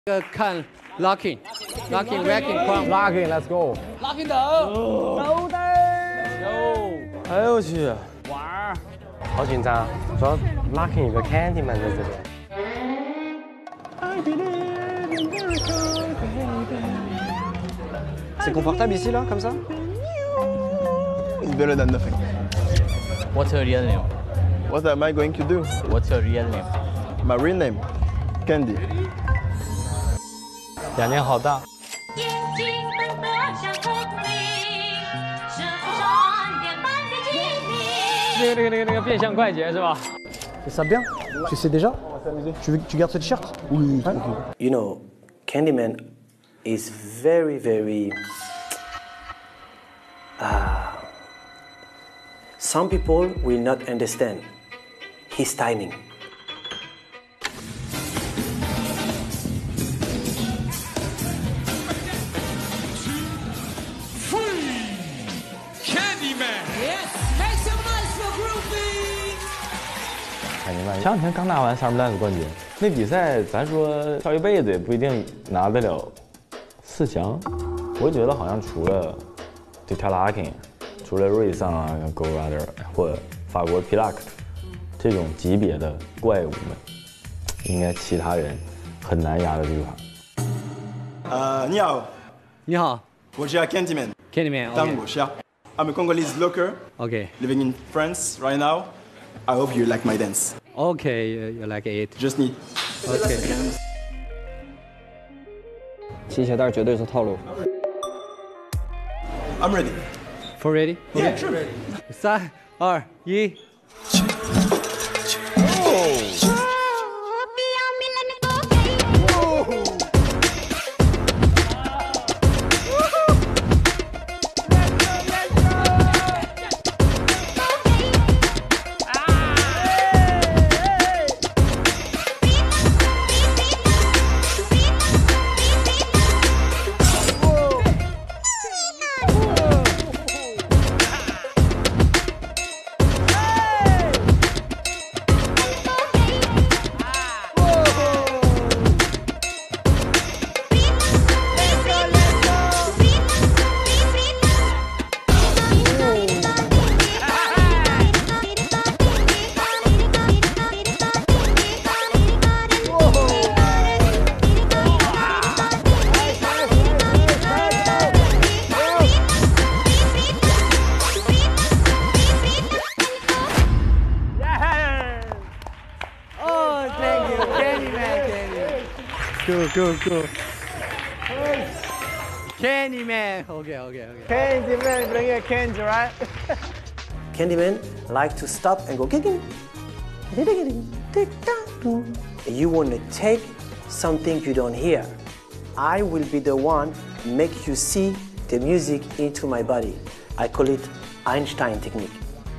这个看 locking，racking， Locking，let's go。 locking 等的。 哎呦我去， 玩儿， 好紧张，主要 Locking 有个 Candyman 在这里。C'est confortable ici là, comme ça? It's better than nothing. What's your real name? What am I going to do? What's your real name? My real name, Candy. 2年好大。 眼睛瞪得像透明，身上点满的精灵。 那个变相快捷是吧 C'est ça bien? Tu sais déjà? Tu veux que tu gardes ce t-shirt? Oui. Ouais. You know, Candyman is very, very. Some people will not understand his timing. 前2天刚拿完 Summer Dance 冠军，那比赛咱说跳一辈子也不一定拿得了4强。我觉得好像除了就跳 Locking， 除了瑞桑啊、Go Rider 或法国 Pilac 这种级别的怪物们，应该其他人很难压得住他。 你好， 你好我叫 Candyman， ，Candyman。 当我笑。I'm a Congolese looker, OK living in France right now. I hope you like my dance. OK you like it. Just need. OK。 系鞋带绝对是套路。 I'm ready. For ready? Yeah, sure. 3、2、1。Go. Candyman. Okay. Candyman, bring a candy, right? Candyman like to stop and go. You want to take something you don't hear. I will be the one make you see the music into my body. I call it Einstein technique.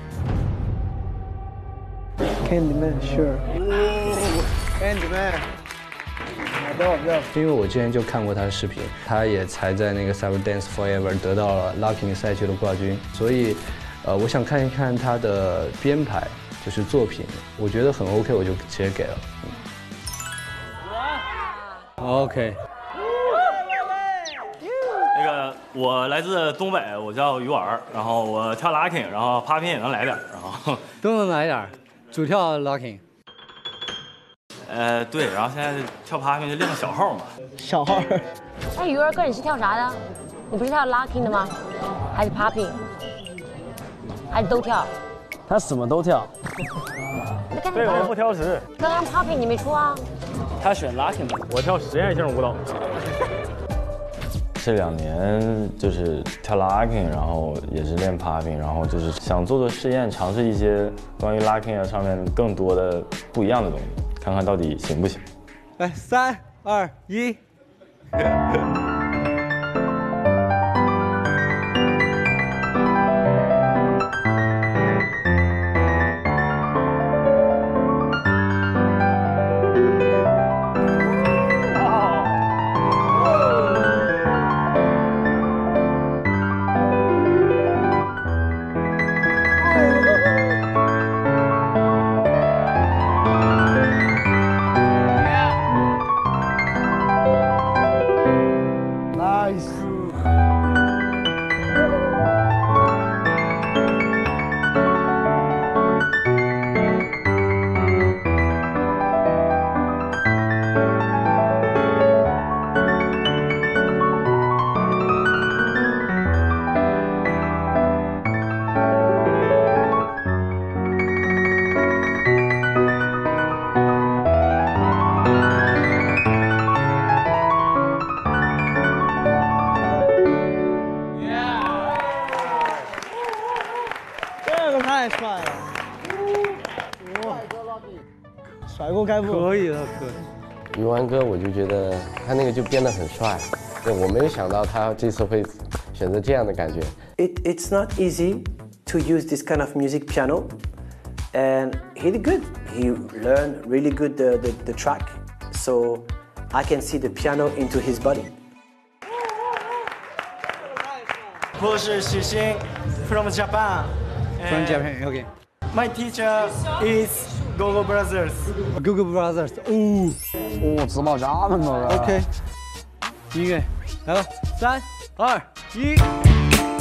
Candyman, sure. Candyman. 因为我之前就看过他的视频，他也才在那个 Summer Dance Forever 得到了 Locking 赛区的冠军，所以，我想看一看他的编排，就是作品，我觉得很 OK， 我就直接给了。OK。 那个我来自东北，我叫于婉，然后我跳 Locking， 然后 Popping 也能来点，然后都能来点，主跳 Locking。 对，然后现在跳 Popping 就练个小号嘛。 小号。 哎，鱼儿哥，你是跳啥的？你不是跳 locking 的吗？还是 popping？ 还是都跳？ 他什么都跳。 这个人不挑食。 刚刚 popping 你没出啊？ 他选 Locking 的，我跳实验性舞蹈。这2年就是跳 Locking， 然后也是练 Popping， 然后就是想做实验，尝试一些关于 Locking 上面更多的不一样的东西，看看到底行不行。 来，3、2、1。 Nice。 这个太帅了！哇，甩锅开幕， 可以了，可以。 鱼丸哥，我就觉得他那个就变得很帅，对我没有想到他这次会选择这样的感觉。 It's not easy to use this kind of music piano, and he did good. He learned really good the track, so I can see the piano into his body. 我是许昕 from Japan. From Japan, OK. My teacher is Gogo Brothers. Google Brothers，哦， 自报家门了。 OK，音乐来吧，3、2、1。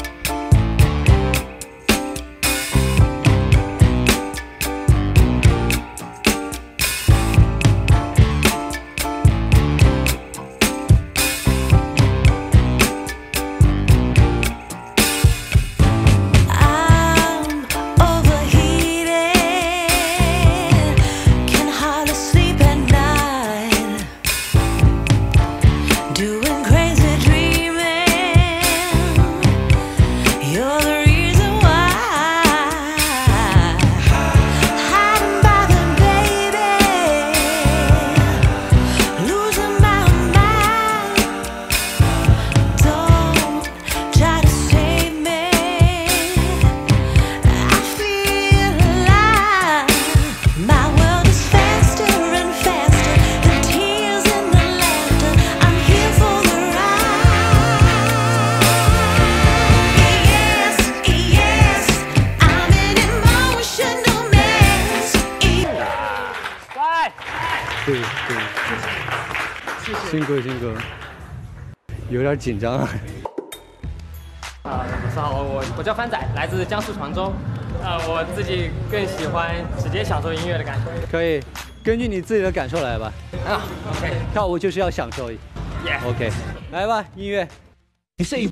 对对，辛苦辛苦，有点紧张啊。 晚上好，我叫帆仔，来自江苏常州。我自己更喜欢直接享受音乐的感觉。 可以，根据你自己的感受来吧。 啊 ，OK， 跳舞就是要享受。 Yeah OK， 来吧，音乐。 You say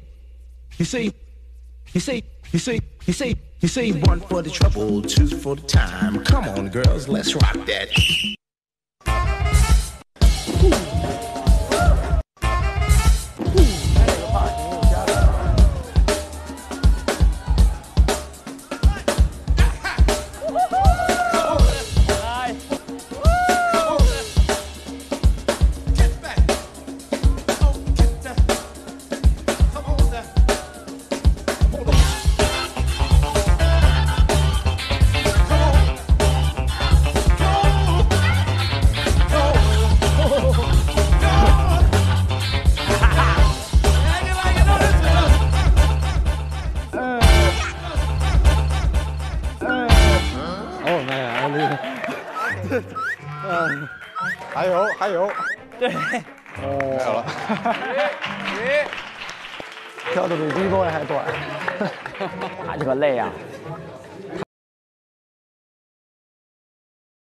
one for the trouble, two for the time. Come on, girls, let's rock that. Oh 还有， 对， 没有了，跳的比 B boy 还短， 他这个累啊。